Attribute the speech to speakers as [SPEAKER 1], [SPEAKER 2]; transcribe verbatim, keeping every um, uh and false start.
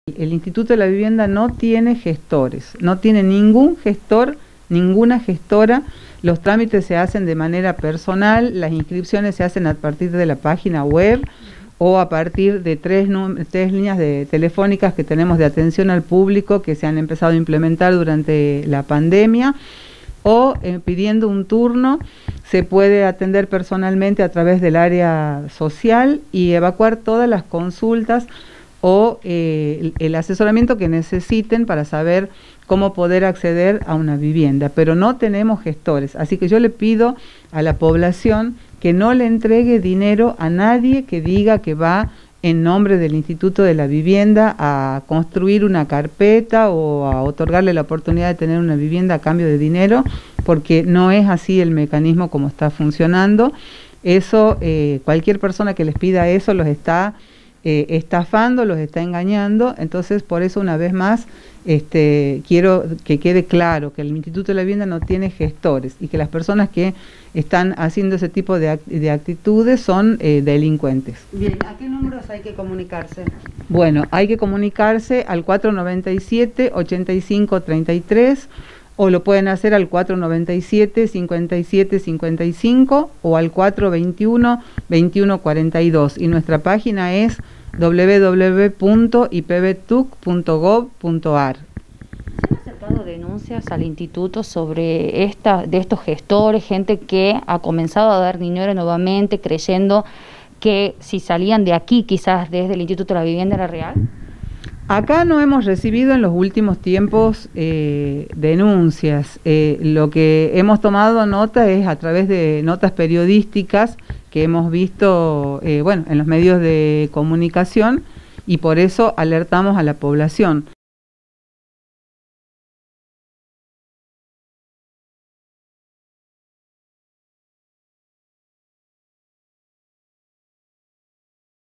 [SPEAKER 1] El Instituto de la Vivienda no tiene gestores, no tiene ningún gestor, ninguna gestora. Los trámites se hacen de manera personal, las inscripciones se hacen a partir de la página web o a partir de tres, tres líneas de, telefónicas que tenemos de atención al público que se han empezado a implementar durante la pandemia, o eh, pidiendo un turno se puede atender personalmente a través del área social y evacuar todas las consultas o eh, el, el asesoramiento que necesiten para saber cómo poder acceder a una vivienda, pero no tenemos gestores, así que yo le pido a la población que no le entregue dinero a nadie que diga que va en nombre del Instituto de la Vivienda a construir una carpeta o a otorgarle la oportunidad de tener una vivienda a cambio de dinero, porque no es así el mecanismo como está funcionando. Eso, eh, cualquier persona que les pida eso los está eh, estafando, los está engañando. Entonces, por eso una vez más este, quiero que quede claro que el Instituto de la Vivienda no tiene gestores y que las personas que están haciendo ese tipo de, act de actitudes son eh, delincuentes.
[SPEAKER 2] Bien, ¿a qué números hay que comunicarse?
[SPEAKER 1] Bueno, hay que comunicarse al cuatro noventa y siete, ochenta y cinco treinta y tres, o lo pueden hacer al cuatro noventa y siete, cincuenta y siete cincuenta y cinco o al cuatro veintiuno, veintiuno cuarenta y dos, y nuestra página es w w w punto i p b t u c punto gov punto a r.
[SPEAKER 3] ¿Se han acercado denuncias al instituto sobre esta, de estos gestores, gente que ha comenzado a dar dinero nuevamente creyendo que si salían de aquí quizás desde el Instituto de la Vivienda era real?
[SPEAKER 1] Acá no hemos recibido en los últimos tiempos eh, denuncias. Eh, lo que hemos tomado nota es a través de notas periodísticas que hemos visto eh, bueno, en los medios de comunicación, y por eso alertamos a la población.